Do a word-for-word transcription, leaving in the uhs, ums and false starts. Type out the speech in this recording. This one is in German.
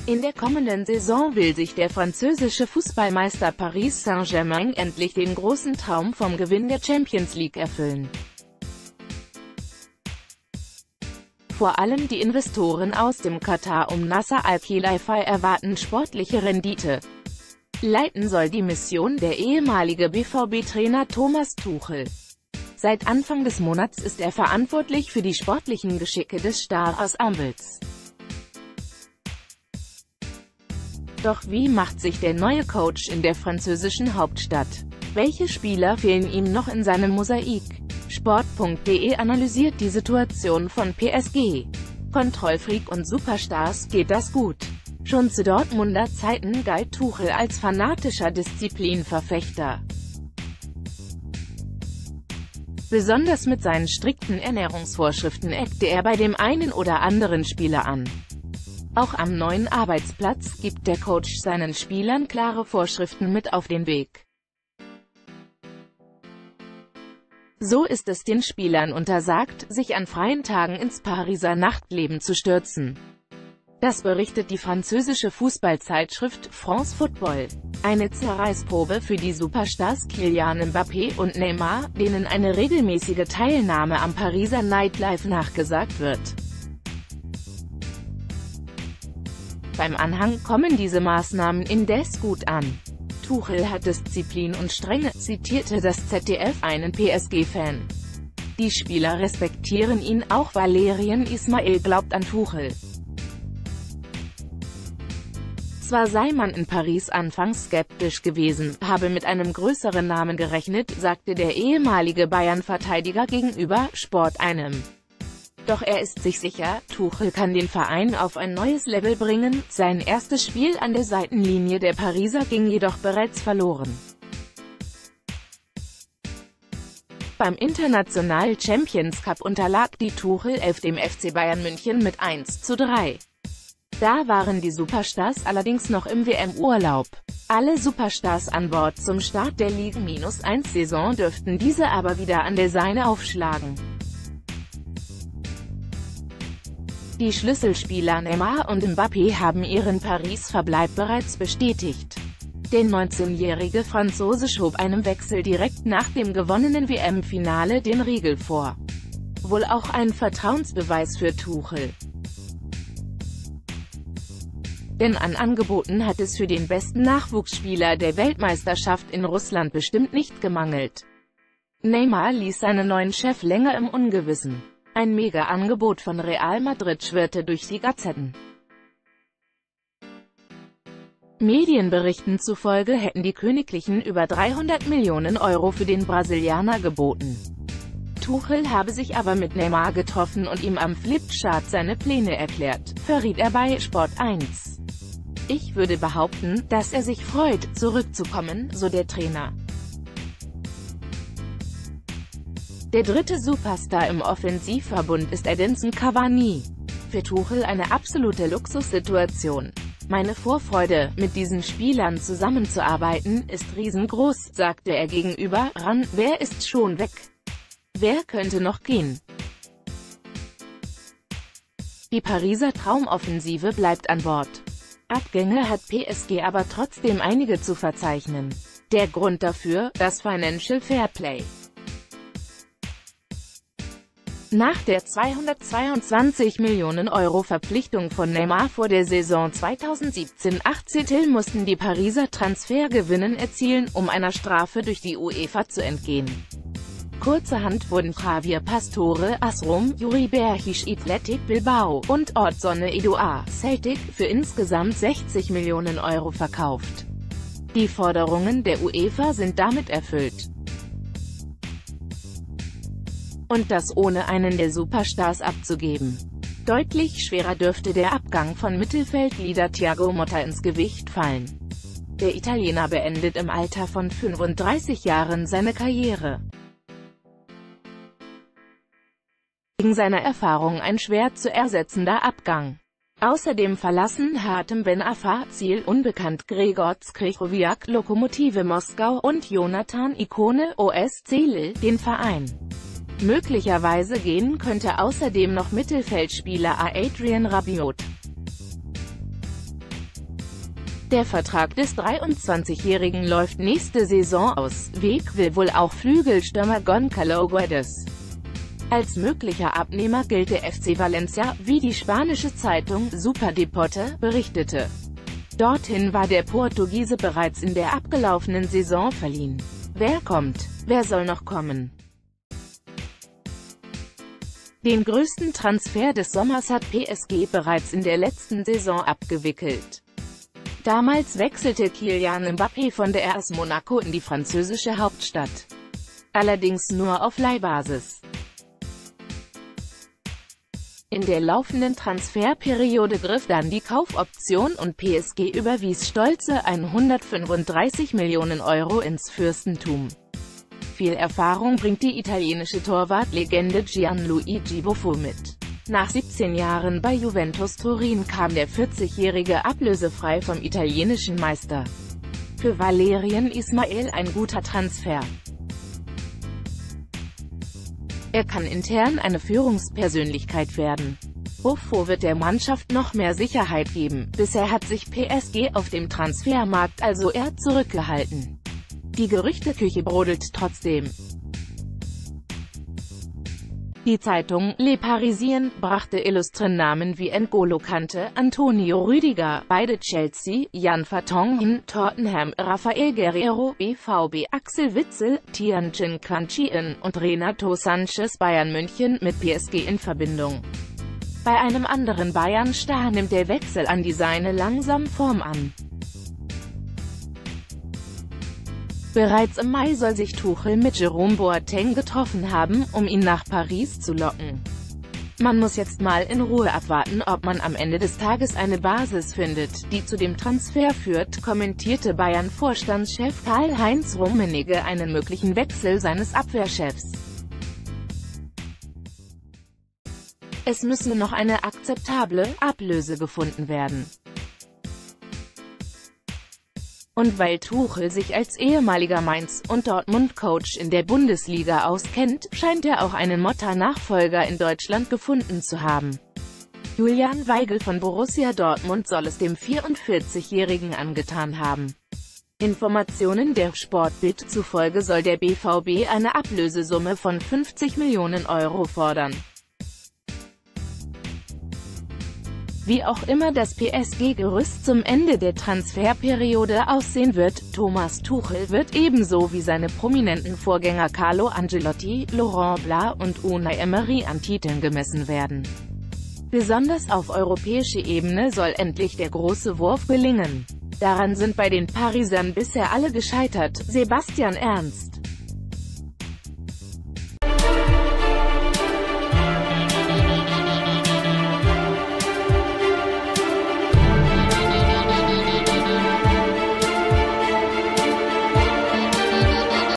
In der kommenden Saison will sich der französische Fußballmeister Paris Saint-Germain endlich den großen Traum vom Gewinn der Champions League erfüllen. Vor allem die Investoren aus dem Katar um Nasser Al-Khelaifi erwarten sportliche Rendite. Leiten soll die Mission der ehemalige B V B-Trainer Thomas Tuchel. Seit Anfang des Monats ist er verantwortlich für die sportlichen Geschicke des Star-Ensembles. Doch wie macht sich der neue Coach in der französischen Hauptstadt? Welche Spieler fehlen ihm noch in seinem Mosaik? Sport punkt de analysiert die Situation von P S G. Kontrollfreak und Superstars geht das gut. Schon zu Dortmunder Zeiten galt Tuchel als fanatischer Disziplinverfechter. Besonders mit seinen strikten Ernährungsvorschriften eckte er bei dem einen oder anderen Spieler an. Auch am neuen Arbeitsplatz gibt der Coach seinen Spielern klare Vorschriften mit auf den Weg. So ist es den Spielern untersagt, sich an freien Tagen ins Pariser Nachtleben zu stürzen. Das berichtet die französische Fußballzeitschrift France Football. Eine Zerreißprobe für die Superstars Kylian Mbappé und Neymar, denen eine regelmäßige Teilnahme am Pariser Nightlife nachgesagt wird. Beim Anhang kommen diese Maßnahmen indes gut an. Tuchel hat Disziplin und Strenge, zitierte das Z D F einen P S G-Fan. Die Spieler respektieren ihn, auch Valérien Ismaël glaubt an Tuchel. Zwar sei man in Paris anfangs skeptisch gewesen, habe mit einem größeren Namen gerechnet, sagte der ehemalige Bayern-Verteidiger gegenüber Sport eins. Doch er ist sich sicher, Tuchel kann den Verein auf ein neues Level bringen. Sein erstes Spiel an der Seitenlinie der Pariser ging jedoch bereits verloren. Beim International Champions Cup unterlag die Tuchel elf dem F C Bayern München mit eins zu drei. Da waren die Superstars allerdings noch im W M-Urlaub. Alle Superstars an Bord zum Start der Ligue eins Saison dürften diese aber wieder an der Seine aufschlagen. Die Schlüsselspieler Neymar und Mbappé haben ihren Paris-Verbleib bereits bestätigt. Der neunzehnjährige Franzose schob einem Wechsel direkt nach dem gewonnenen W M-Finale den Riegel vor. Wohl auch ein Vertrauensbeweis für Tuchel. Denn an Angeboten hat es für den besten Nachwuchsspieler der Weltmeisterschaft in Russland bestimmt nicht gemangelt. Neymar ließ seinen neuen Chef länger im Ungewissen. Ein Mega-Angebot von Real Madrid schwirrte durch die Gazetten. Medienberichten zufolge hätten die Königlichen über dreihundert Millionen Euro für den Brasilianer geboten. Tuchel habe sich aber mit Neymar getroffen und ihm am Flipchart seine Pläne erklärt, verriet er bei Sport eins. Ich würde behaupten, dass er sich freut, zurückzukommen, so der Trainer. Der dritte Superstar im Offensivverbund ist Edinson Cavani. Für Tuchel eine absolute Luxussituation. Meine Vorfreude, mit diesen Spielern zusammenzuarbeiten, ist riesengroß, sagte er gegenüber R A N. Wer ist schon weg? Wer könnte noch gehen? Die Pariser Traumoffensive bleibt an Bord. Abgänge hat P S G aber trotzdem einige zu verzeichnen. Der Grund dafür, das Financial Fairplay. Nach der zweihundertzweiundzwanzig Millionen Euro Verpflichtung von Neymar vor der Saison zweitausendsiebzehn achtzehn mussten die Pariser Transfergewinnen erzielen, um einer Strafe durch die UEFA zu entgehen. Kurzerhand wurden Javier Pastore, AS Rom, Yuri Berchisch, Athletic Bilbao und Ordsonne Edouard, Celtic, für insgesamt sechzig Millionen Euro verkauft. Die Forderungen der UEFA sind damit erfüllt. Und das ohne einen der Superstars abzugeben. Deutlich schwerer dürfte der Abgang von Mittelfeldleader Thiago Motta ins Gewicht fallen. Der Italiener beendet im Alter von fünfunddreißig Jahren seine Karriere. Wegen seiner Erfahrung ein schwer zu ersetzender Abgang. Außerdem verlassen Hatem Ben Arfa, Ziel unbekannt, Gregor Krychowiak, Lokomotive Moskau und Jonathan Ikone, O S C Lille, den Verein. Möglicherweise gehen könnte außerdem noch Mittelfeldspieler Adrien Rabiot. Der Vertrag des dreiundzwanzigjährigen läuft nächste Saison aus. Weg will wohl auch Flügelstürmer Goncalo Guedes. Als möglicher Abnehmer gilt der F C Valencia, wie die spanische Zeitung Superdeporte berichtete. Dorthin war der Portugiese bereits in der abgelaufenen Saison verliehen. Wer kommt? Wer soll noch kommen? Den größten Transfer des Sommers hat P S G bereits in der letzten Saison abgewickelt. Damals wechselte Kylian Mbappé von der A S Monaco in die französische Hauptstadt. Allerdings nur auf Leihbasis. In der laufenden Transferperiode griff dann die Kaufoption und P S G überwies stolze hundertfünfunddreißig Millionen Euro ins Fürstentum. Viel Erfahrung bringt die italienische Torwartlegende Gianluigi Buffon mit. Nach siebzehn Jahren bei Juventus Turin kam der vierzigjährige ablösefrei vom italienischen Meister. Für Valérien Ismaël ein guter Transfer. Er kann intern eine Führungspersönlichkeit werden. Buffon wird der Mannschaft noch mehr Sicherheit geben. Bisher hat sich P S G auf dem Transfermarkt also eher zurückgehalten. Die Gerüchteküche brodelt trotzdem. Die Zeitung Le Parisien brachte illustre Namen wie N'Golo Kante, Antonio Rüdiger, beide Chelsea, Jan Vertonghen, Tottenham, Rafael Guerreiro, B V B, Axel Witsel, Tianjin Kranjin und Renato Sanchez Bayern München mit P S G in Verbindung. Bei einem anderen Bayern-Star nimmt der Wechsel an die Seine langsam Form an. Bereits im Mai soll sich Tuchel mit Jerome Boateng getroffen haben, um ihn nach Paris zu locken. Man muss jetzt mal in Ruhe abwarten, ob man am Ende des Tages eine Basis findet, die zu dem Transfer führt, kommentierte Bayern-Vorstandschef Karl-Heinz Rummenigge einen möglichen Wechsel seines Abwehrchefs. Es müsse noch eine akzeptable Ablöse gefunden werden. Und weil Tuchel sich als ehemaliger Mainz- und Dortmund-Coach in der Bundesliga auskennt, scheint er auch einen Motta-Nachfolger in Deutschland gefunden zu haben. Julian Weigl von Borussia Dortmund soll es dem vierundvierzigjährigen angetan haben. Informationen der Sportbild zufolge soll der B V B eine Ablösesumme von fünfzig Millionen Euro fordern. Wie auch immer das P S G-Gerüst zum Ende der Transferperiode aussehen wird, Thomas Tuchel wird ebenso wie seine prominenten Vorgänger Carlo Ancelotti, Laurent Blanc und Unai Emery an Titeln gemessen werden. Besonders auf europäischer Ebene soll endlich der große Wurf gelingen. Daran sind bei den Parisern bisher alle gescheitert. Sebastian Ernst